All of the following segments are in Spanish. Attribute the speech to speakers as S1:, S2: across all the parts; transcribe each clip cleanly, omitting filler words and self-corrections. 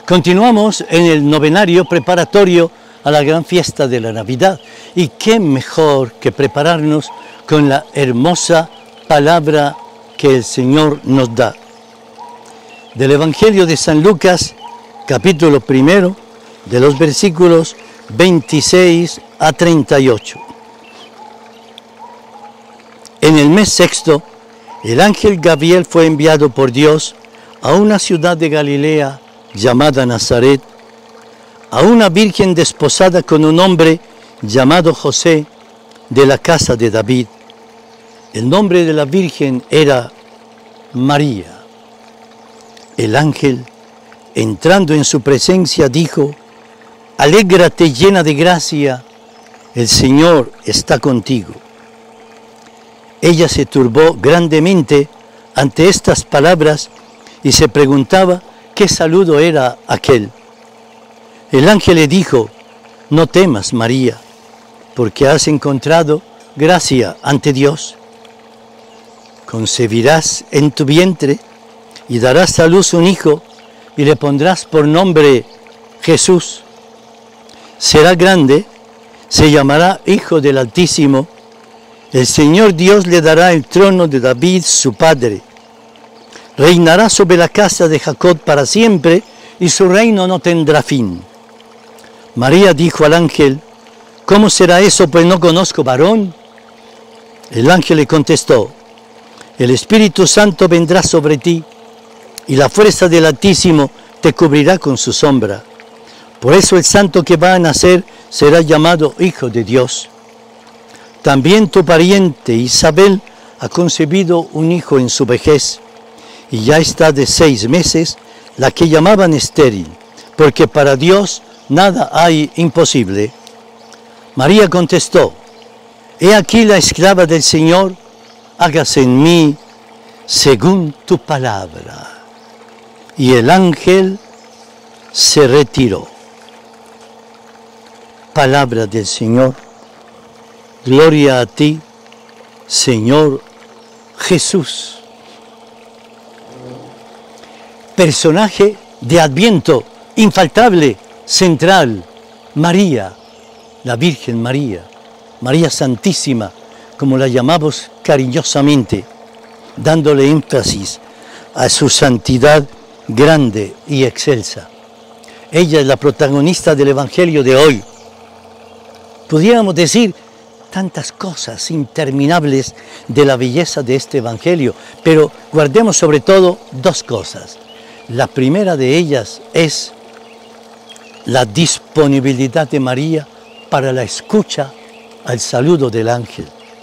S1: Continuamos en el novenario preparatorio a la gran fiesta de la Navidad. Y qué mejor que prepararnos con la hermosa palabra que el Señor nos da. Del Evangelio de San Lucas, capítulo 1, de los versículos 26 a 38. En el mes sexto, el ángel Gabriel fue enviado por Dios a una ciudad de Galilea llamada Nazaret, a una virgen desposada con un hombre llamado José, de la casa de David. El nombre de la virgen era María. El ángel, entrando en su presencia, dijo: «Alégrate llena de gracia, el Señor está contigo». Ella se turbó grandemente ante estas palabras y se preguntaba qué saludo era aquel. El ángel le dijo: «No temas, María, porque has encontrado gracia ante Dios. Concebirás en tu vientre y darás a luz un hijo y le pondrás por nombre Jesús. Será grande, se llamará Hijo del Altísimo. El Señor Dios le dará el trono de David, su padre. Reinará sobre la casa de Jacob para siempre y su reino no tendrá fin». María dijo al ángel: «¿Cómo será eso, pues no conozco varón?». El ángel le contestó: «El Espíritu Santo vendrá sobre ti y la fuerza del Altísimo te cubrirá con su sombra. Por eso el santo que va a nacer será llamado Hijo de Dios. También tu pariente Isabel ha concebido un hijo en su vejez, y ya está de 6 meses, la que llamaban estéril, porque para Dios nada hay imposible». María contestó: «He aquí la esclava del Señor, hágase en mí según tu palabra». Y el ángel se retiró. Palabra del Señor. Gloria a ti, Señor Jesús. Personaje de Adviento, infaltable, central, María, la Virgen María, María Santísima, como la llamamos cariñosamente, dándole énfasis a su santidad grande y excelsa. Ella es la protagonista del Evangelio de hoy. Pudiéramos decir tantas cosas interminables de la belleza de este Evangelio, pero guardemos sobre todo 2 cosas. La primera de ellas es la disponibilidad de María para la escucha al saludo del ángel.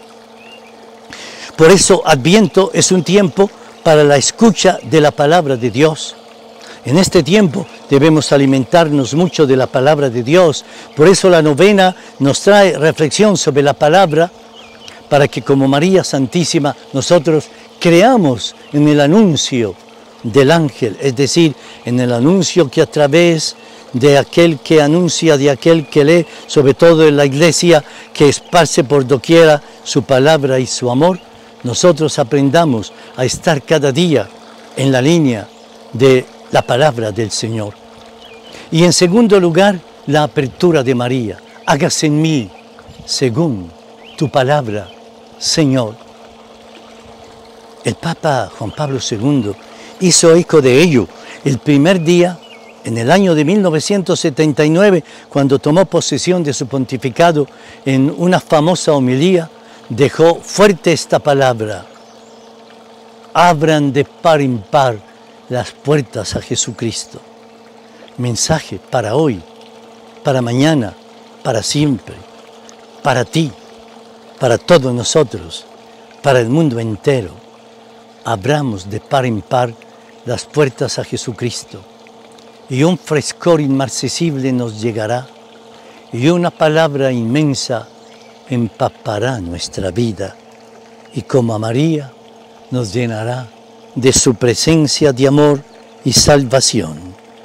S1: Por eso Adviento es un tiempo para la escucha de la palabra de Dios. En este tiempo debemos alimentarnos mucho de la palabra de Dios. Por eso la novena nos trae reflexión sobre la palabra, para que como María Santísima nosotros creamos en el anuncio del ángel, es decir, en el anuncio que a través de aquel que anuncia, de aquel que lee, sobre todo en la iglesia que esparce por doquiera su palabra y su amor, nosotros aprendamos a estar cada día en la línea de la palabra del Señor. Y en segundo lugar, la apertura de María. Hágase en mí según tu palabra, Señor. El Papa Juan Pablo II hizo eco de ello el primer día, en el año de 1979, cuando tomó posesión de su pontificado. En una famosa homilía dejó fuerte esta palabra: abran de par en par las puertas a Jesucristo. Mensaje para hoy, para mañana, para siempre, para ti, para todos nosotros, para el mundo entero. Abramos de par en par las puertas a Jesucristo, y un frescor inmarcesible nos llegará, y una palabra inmensa empapará nuestra vida, y como a María nos llenará de su presencia de amor y salvación.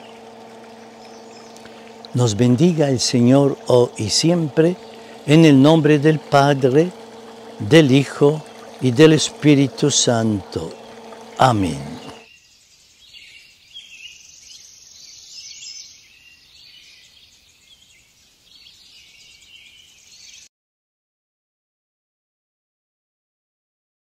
S1: Nos bendiga el Señor hoy y siempre, en el nombre del Padre, del Hijo y del Espíritu Santo. Amén.